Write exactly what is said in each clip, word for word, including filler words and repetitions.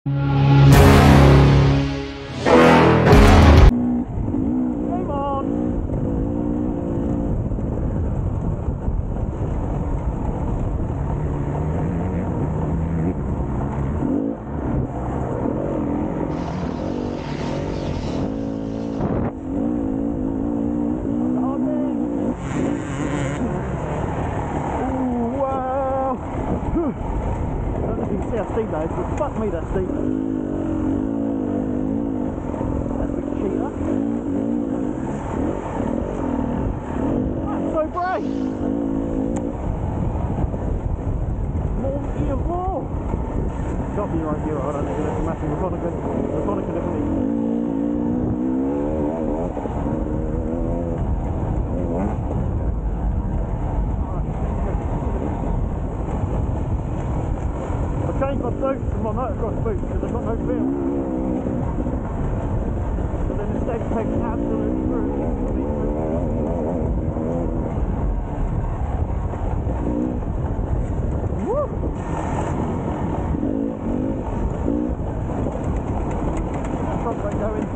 Steep though, but fuck me, that's steep. That's a cheater. I'm so brave. More ear more. Got me right here, I don't think that's a massive Republican. Republican definitely. Changed my boots and my motocross boots because I've got no feel. But then the steady takes absolutely through. Woo! Front brake going.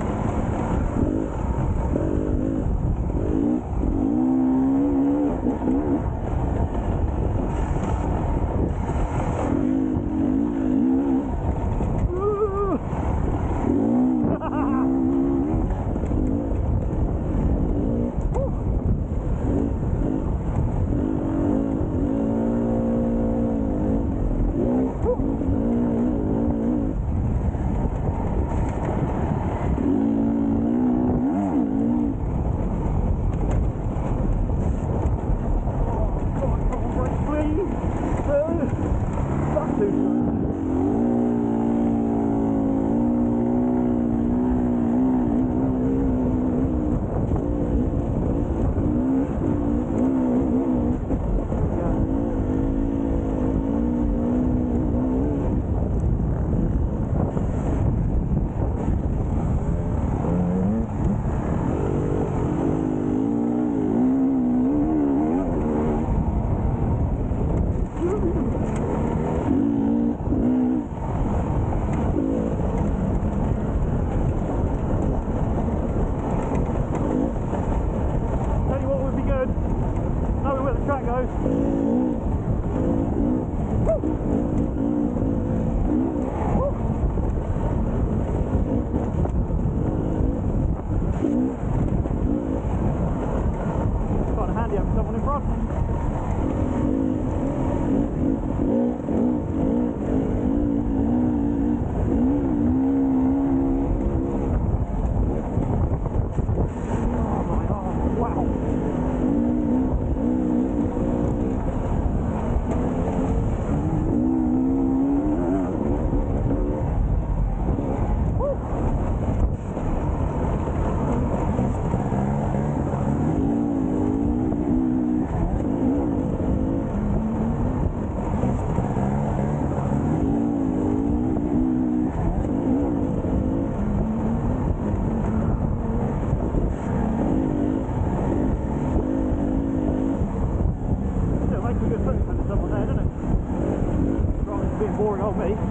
Boring old me.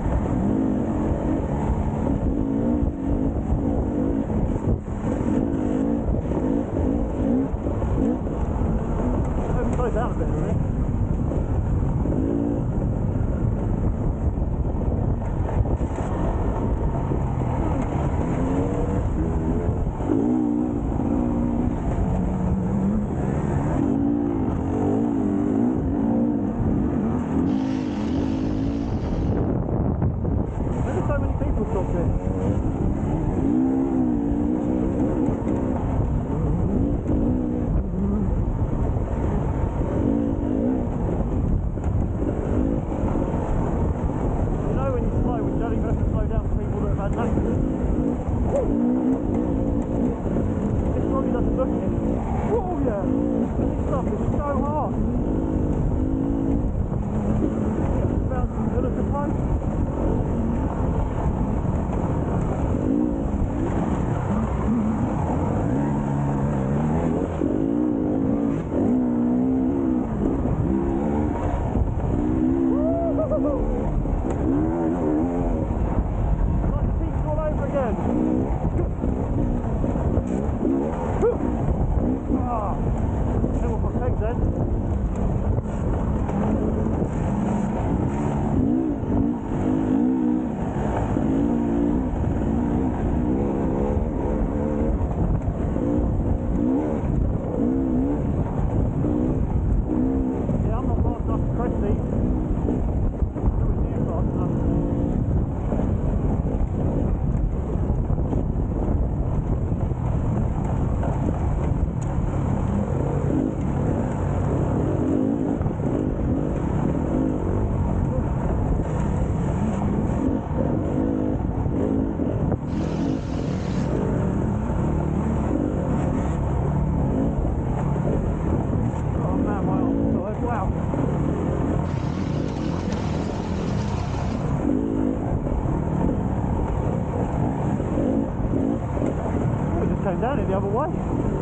Let me slow down a bit, isn't it? Ah, then we'll put pegs then. Down it the other way.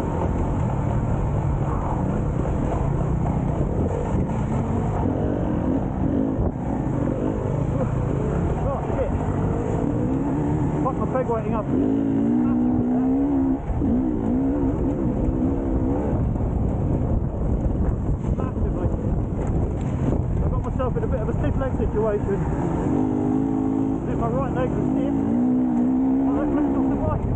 Oh shit. Fuck my peg weighting up. Massively. I got myself in a bit of a stiff leg situation. If my right leg was stiff, my left leg's off the bike.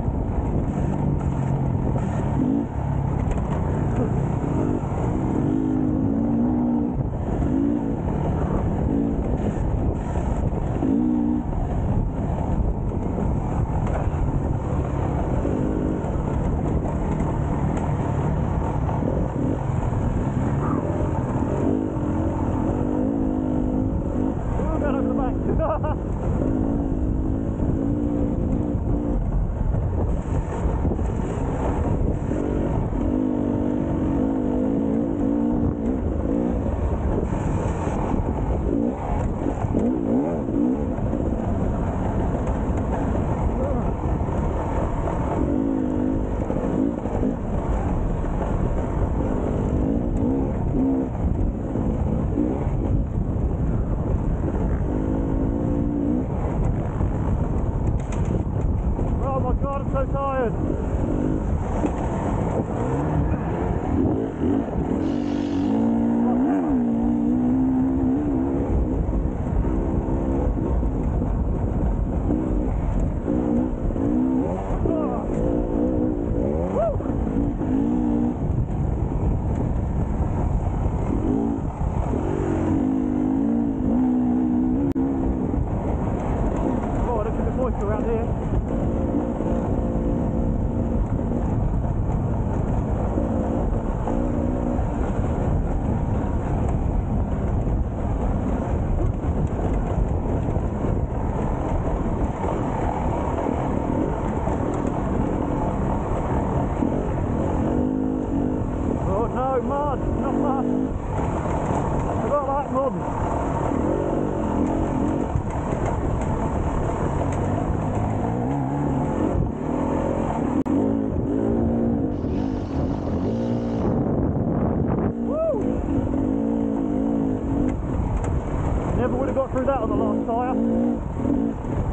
So tired. Oh, look at the moisture around here. No, mud, not mud. I don't like mud. Woo! Never would have got through that on the last tyre.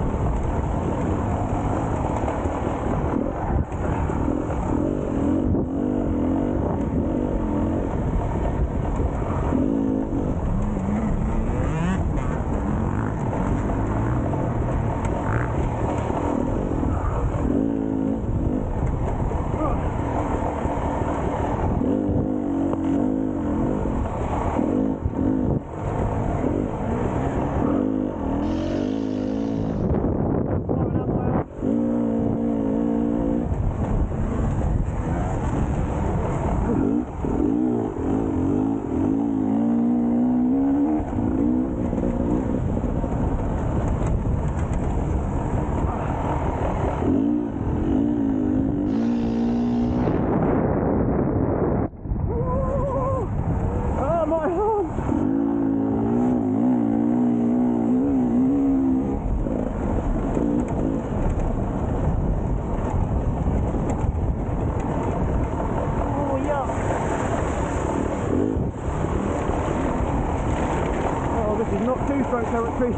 two-stroke territory.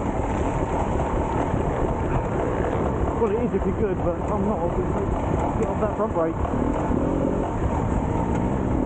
Well, it is if you're good, but I'm not obviously. Get off that front brake.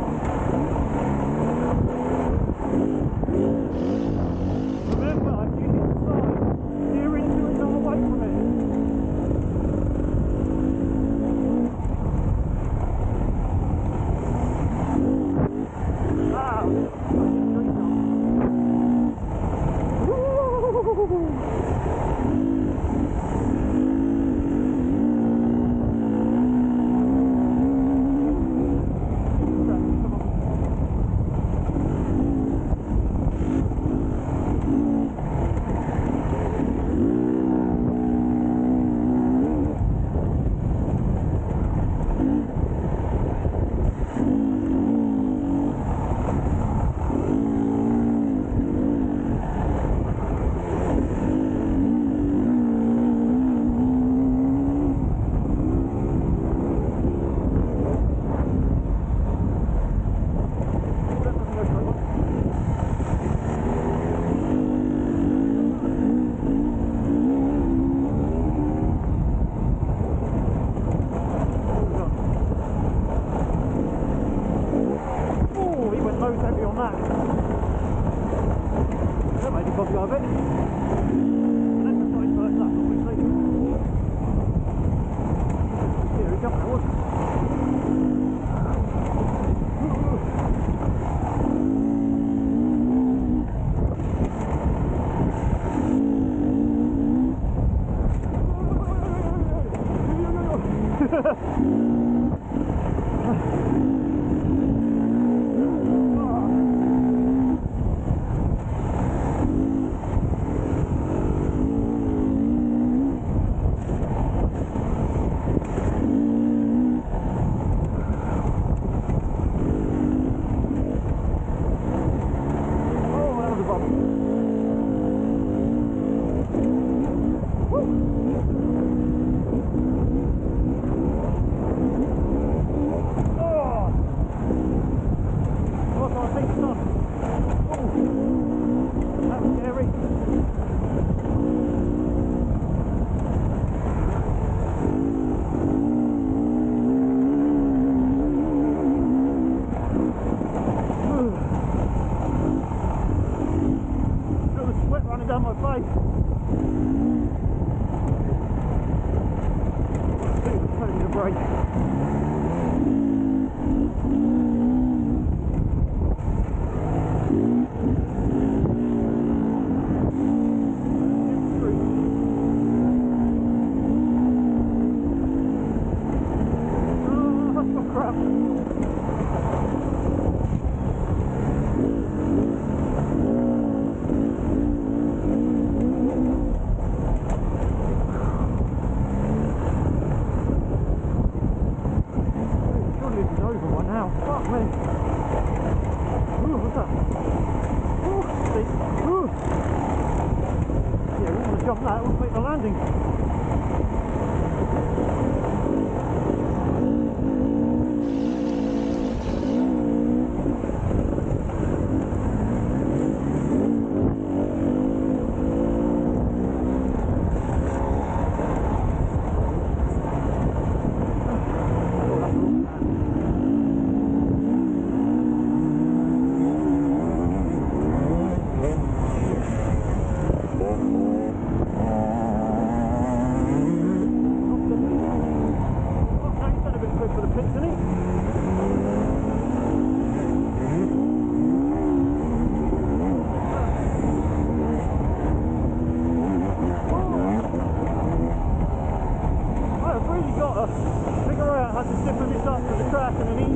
Down my face. Turning the brake. Oh, that's my crap. Jump that, it will make the landing. Figure out how to stiffen this up to the track and then